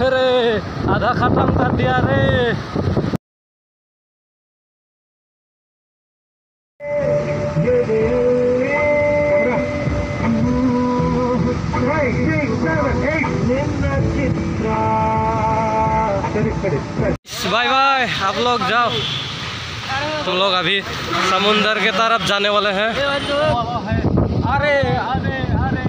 अरे आधा खत्म कर दिया रे। बाय बाय, आप लोग जाओ। तुम लोग अभी समुंदर के तरफ जाने वाले हैं। अरे अरे अरे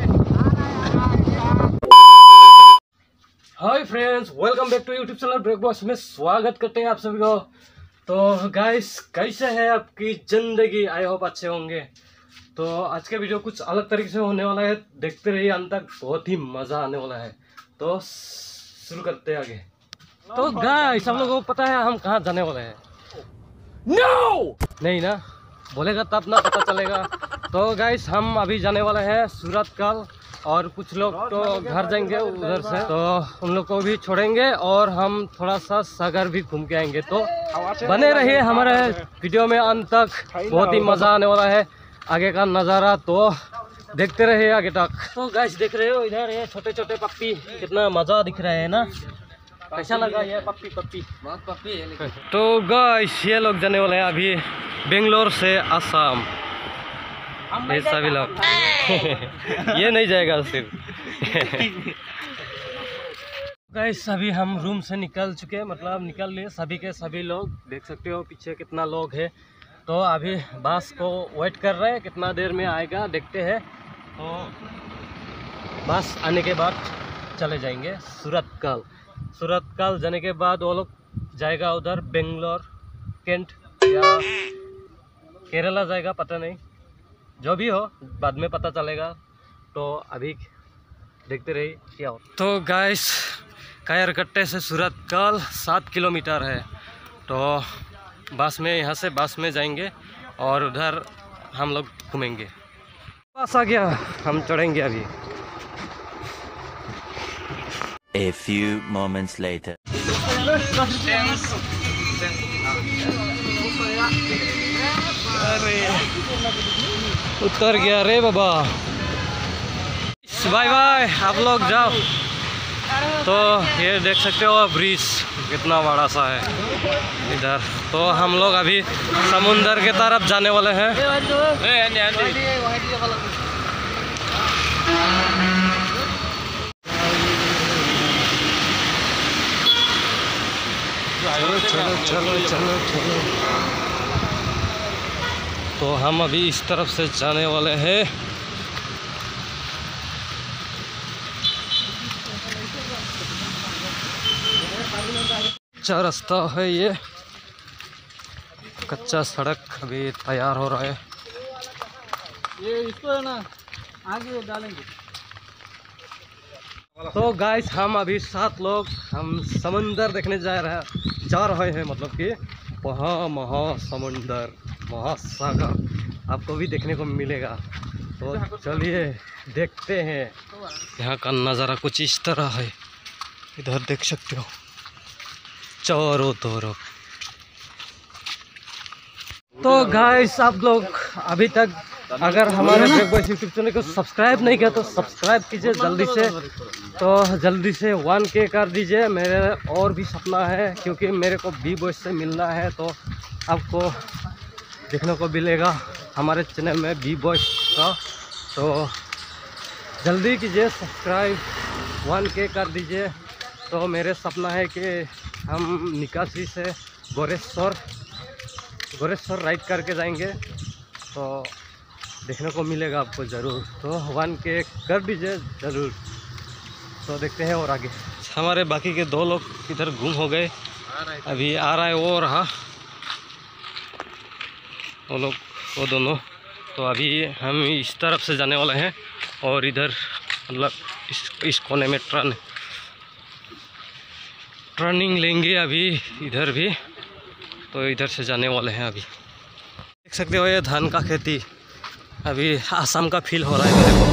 hi friends, welcome back to YouTube channel Breakbox में स्वागत करते हैं आप सभी को। तो गाइस, कैसे है आपकी ज़िंदगी? आई होप अच्छे होंगे। तो आज के वीडियो कुछ अलग तरीके से होने वाला है, देखते रहिए अंत तक, बहुत ही मज़ा आने वाला है। तो शुरू करते हैं आगे। तो गाइस, सब लोगों को पता है हम कहाँ जाने वाले हैं? No! नहीं ना, बोलेगा तब ना पता चलेगा। तो गाइस, हम अभी जाने वाले हैं सूरतकल, और कुछ लोग तो घर जाएंगे उधर से, तो उन लोग को भी छोड़ेंगे और हम थोड़ा सा सागर भी घूम के आएंगे। तो बने रहिए हमारे वीडियो में अंत तक, बहुत ही मज़ा आने वाला है। आगे का नज़ारा तो देखते रहिए आगे तक। तो गाइस, देख रहे हो इधर ये छोटे छोटे पप्पी, कितना मज़ा दिख रहा है ना? कैसा लगा ये पप्पी? बहुत पप्पी है। तो गाइस, ये लोग जाने वाले हैं अभी बेंगलोर से असम, ये सभी लोग ये नहीं जाएगा सिर्फ। गाइस, अभी हम रूम से निकल चुके, मतलब निकल लिए सभी के सभी लोग। देख सकते हो पीछे कितना लोग है। तो अभी बस को वेट कर रहे हैं, कितना देर में आएगा देखते हैं। तो बस आने के बाद चले जाएंगे सूरतकल। सूरतकल जाने के बाद वो लोग जाएगा उधर बेंगलोर, कैंट या केरला जाएगा, पता नहीं, जो भी हो बाद में पता चलेगा। तो अभी देखते रहिए क्या हो। तो गाइस, कायरकट्टे से सूरतकल 7 किलोमीटर है। तो बस में, यहाँ से बस में जाएंगे और उधर हम लोग घूमेंगे। बस आ गया, हम चढ़ेंगे अभी। A few moments later. अरे उतर गया रे बाबा। बाय बाय, आप लोग जाओ। तो ये देख सकते हो ब्रिज कितना बड़ा सा है इधर। तो हम लोग अभी समुंदर के तरफ जाने वाले हैं। चलो चलो चलो चलो चलो। तो हम अभी इस तरफ से जाने वाले हैं। अच्छा रास्ता है ये, कच्चा सड़क अभी तैयार हो रहा है। ये इसको है ना आगे डालेंगे। तो गाइस, हम अभी 7 लोग हम समंदर देखने जा रहे हैं, मतलब कि वहाँ महासमुंदर, महासागर आपको भी देखने को मिलेगा। तो चलिए देखते हैं। यहाँ का नज़ारा कुछ इस तरह है, इधर देख सकते हो चारों तरफ। तो गाइस, आप लोग अभी तक अगर हमारे ब्रेकबॉक्स यूट्यूब चैनल को सब्सक्राइब नहीं किया तो सब्सक्राइब कीजिए जल्दी से। तो जल्दी से 1K कर दीजिए। मेरे और भी सपना है, क्योंकि मेरे को B-Boys से मिलना है। तो आपको देखने को मिलेगा हमारे चैनल में B-Boys का। तो जल्दी कीजिए सब्सक्राइब, 1K कर दीजिए। तो मेरे सपना है कि हम निकासी से गोरेश्वर राइड करके जाएंगे, तो देखने को मिलेगा आपको ज़रूर। तो 1K कर दीजिए ज़रूर। तो देखते हैं और आगे। हमारे बाकी के 2 लोग इधर गुम हो गए, अभी आ रहा है वो रहा, वो लोग, वो दोनों। तो अभी हम इस तरफ से जाने वाले हैं और इधर मतलब इस कोने में टर्निंग लेंगे अभी इधर भी। तो इधर से जाने वाले हैं अभी। देख सकते हो ये धान का खेती, अभी आसाम का फील हो रहा है मेरे को।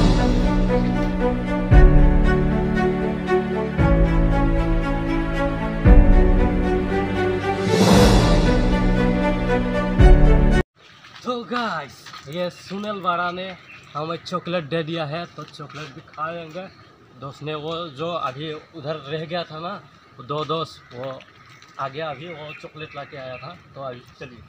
तो गाइस, ये सुनील बाड़ा ने हमें चॉकलेट दे दिया है, तो चॉकलेट भी खाएंगे, दोस्त ने वो जो अभी उधर रह गया था ना, वो 2 दोस्त वो आ गया, अभी वो चॉकलेट ला के आया था। तो अभी चलिए।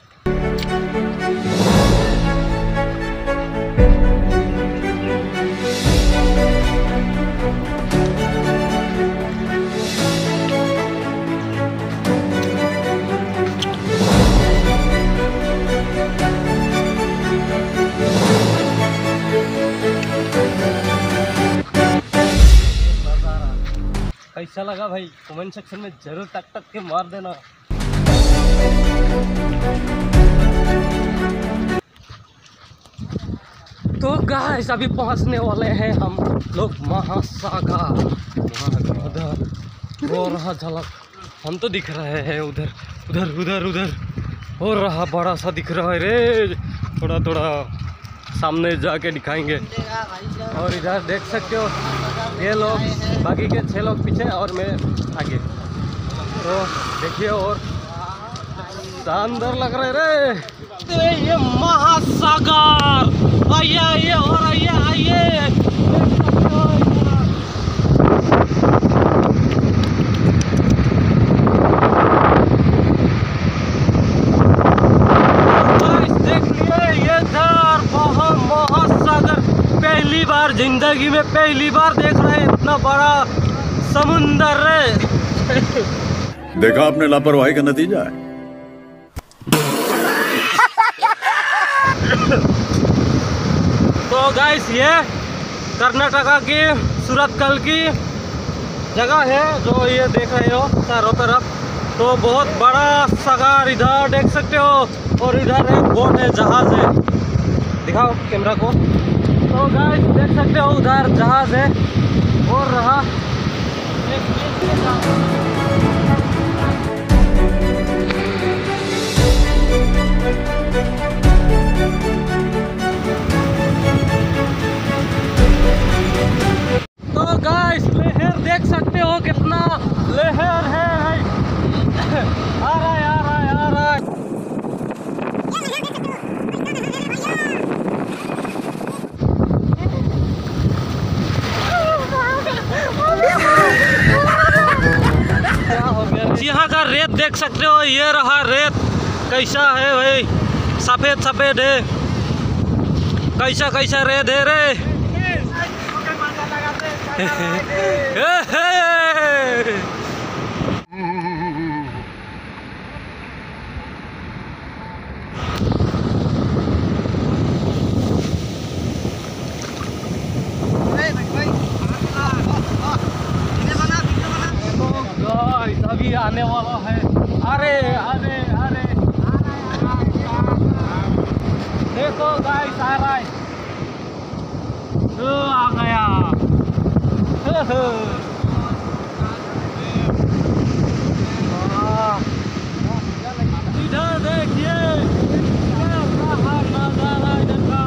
कैसा लगा भाई, कमेंट सेक्शन में जरूर टक टक के मार देना। तो गाइस अभी पहुंचने वाले हैं हम लोग महासागर। उधर वो रहा झलक, हम तो दिख रहे हैं उधर उधर उधर उधर हो रहा, बड़ा सा दिख रहा है रे। थोड़ा थोड़ा सामने जाके दिखाएंगे। और इधर देख सकते हो ये लोग, बाकी के 6 लोग पीछे और मैं आगे। तो देखिए और शानदार लग रहे रे। ये महासागर, आइए आइए और आइए आइए। पहली बार जिंदगी में पहली बार देख रहे हैं इतना बड़ा समुंदर है। देखा आपने लापरवाही का नतीजा है। तो गाइस ये कर्नाटका की सूरतकल की जगह है जो ये देख रहे हो चारों तरफ। तो बहुत बड़ा सागर इधर देख सकते हो, और इधर एक बोट है, जहाज है। दिखाओ कैमरा को। तो गाइस देख सकते हो उधर जहाज है और रहा तो गाइस लहर देख सकते हो कितना लहर है। आ रहा है आ रहा है आ रहा है। यहाँ का रेत देख सकते हो, ये रहा रेत। कैसा है भाई, सफेद सफेद है। कैसा कैसा रेत है रे। अभी आने वाला है। अरे अरे अरे देखो गाइस आ रहा है। आ गया। इधर देखिए नजारा इधर का।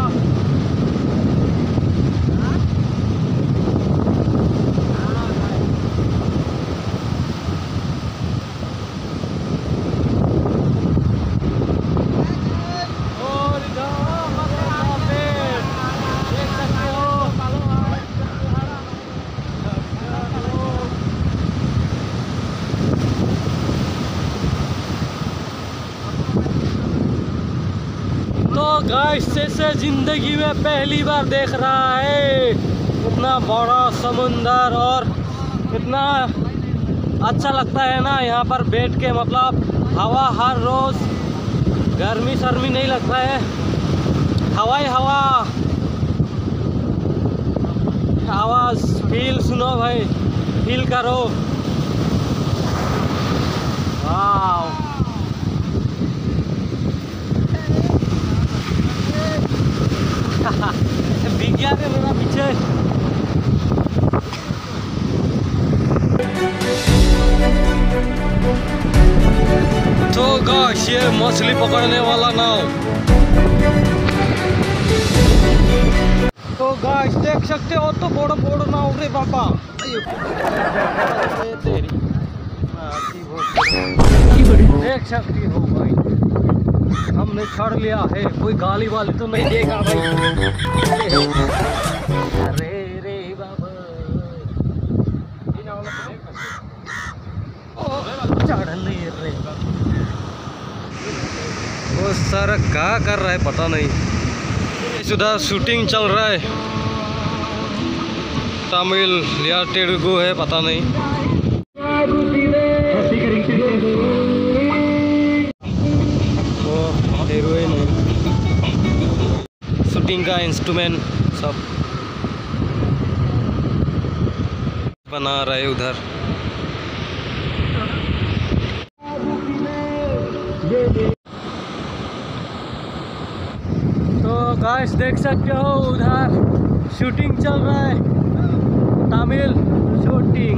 गाइस से जिंदगी में पहली बार देख रहा है इतना बड़ा समुंदर। और इतना अच्छा लगता है ना यहाँ पर बैठ के, मतलब हवा हर रोज, गर्मी शर्मी नहीं लगता है। हवा ही हवा, आवाज फील सुनो भाई, फील करो। वाह दिख गया रे मेरा पीछे। तो गाइस ये मछली पकड़ने वाला नाव। तो गाइस देख सकते हो, तो बड़ा बड़ा नाव रे बाबा। देख सकती हो भाई, हमने छड़ लिया है। कोई गाली वाली तो नहीं देगा भाई। अरे रे बाबा वो सारा क्या कर रहा है पता नहीं। उधर शूटिंग चल रहा है, तमिल या तेलुगु है पता नहीं। वो हीरोइन है, शूटिंग का इंस्ट्रूमेंट सब बना रहे उधर। तो गाइस देख सकते हो उधर शूटिंग चल रहा है, तमिल शूटिंग।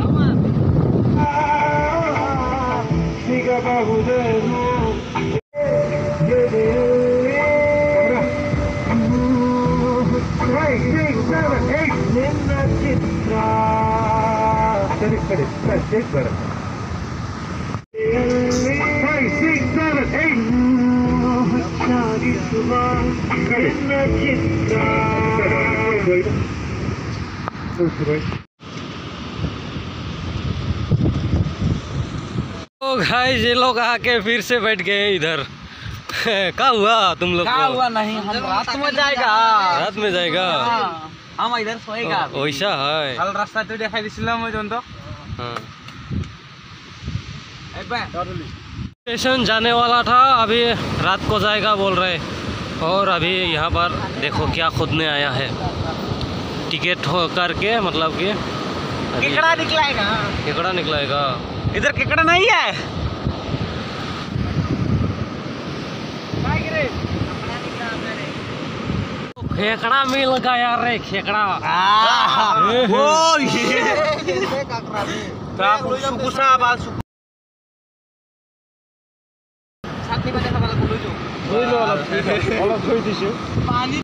तो गाइस ये लोग आके फिर से बैठ गए इधर। क्या हुआ तुम लोग क्या को? हुआ नहीं, हम रात में जाएगा। रात में जाएगा, हम इधर सोएगा। वैसा है। कल रास्ता तो देखा दिसिलाम जो तो। हाँ। एबे स्टेशन जाने वाला था, अभी रात को जाएगा बोल रहे। और अभी यहाँ पर देखो क्या खोदने आया है, टिकट हो करके, मतलब कि अभी केकड़ा निकलाएगा। केकड़ा निकलेगा। इधर केकड़ा नहीं है। खेकड़ा मिल गया रे, खेकड़ा। ओ ये सुकुसा बाल सुकु साथी बजे सवाल बोलो जो बुझलो अलग खोई दिसे पानी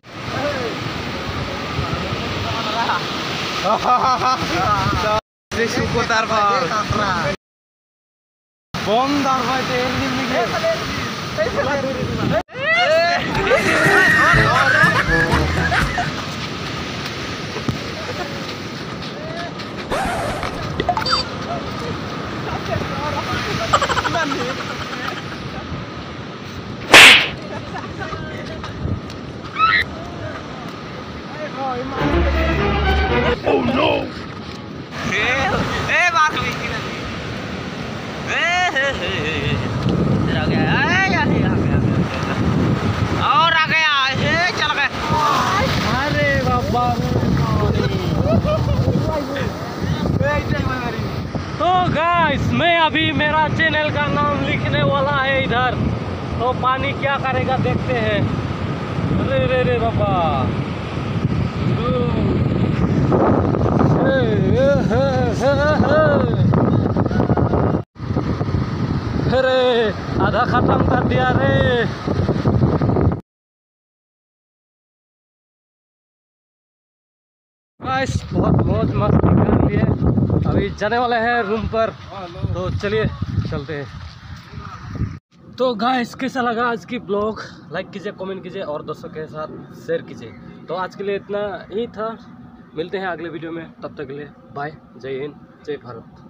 से सुको तार बाल बम दार भाई तेल निकले। Oh no! बात हुई और आ गया, चल गए। अरे बाबा। तो गाइस मैं अभी मेरा चैनल का नाम लिखने वाला है इधर, तो पानी क्या करेगा देखते हैं। अरे रे रे बाबा। अरे आधा खत्म कर दिया रे। गाइस बहुत मौज मस्ती कर लिए, अभी जाने वाले हैं रूम पर, तो चलिए चलते हैं। तो गाइस कैसा लगा आज की ब्लॉग, लाइक कीजिए, कमेंट कीजिए और दोस्तों के साथ शेयर कीजिए। तो आज के लिए इतना ही था, मिलते हैं अगले वीडियो में, तब तक के लिए बाय, जय हिंद, जय भारत।